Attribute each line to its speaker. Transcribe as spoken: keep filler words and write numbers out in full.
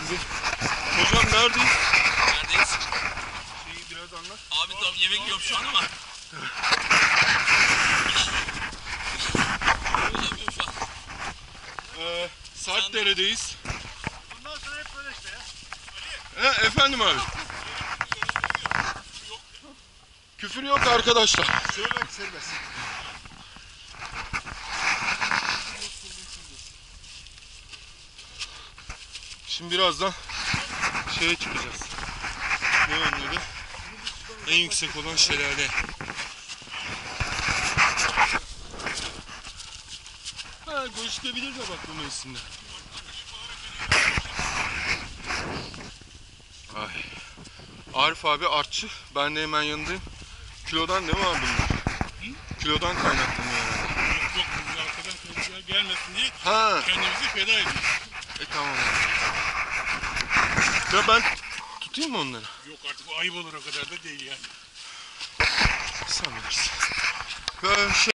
Speaker 1: size. Hocam neredeyiz?
Speaker 2: Neredeyiz?
Speaker 1: Şeyi biraz anlat.
Speaker 2: Abi tam yemek yiyorum şu an ama. Konuşamıyorum şu an.
Speaker 1: Ee, Sarpdere'deyiz.
Speaker 3: Bundan sonra hep böyle işte ya.
Speaker 1: He, efendim abi. Küfür yok arkadaşlar.
Speaker 3: Söylemek serbest.
Speaker 1: Şimdi birazdan şeye çıkacağız. Ne önleri? En yüksek olan şelale. Ha, gözükebilir de bak bu mevsimde. Ay. Arif abi artçı. Ben de hemen yanındayım. Kilodan değil mi abi bunlar? Kilodan kaynaklanıyor yani.
Speaker 3: Yok yok biz arkadan kılıçlar gelmesin diye
Speaker 1: Ha.
Speaker 3: kendimizi feda ediyoruz.
Speaker 1: E tamam abi. Ya ben tutayım mı onları?
Speaker 3: Yok artık bu ayıp olur o kadar da değil yani.
Speaker 1: Sen bilirsin. Ya şey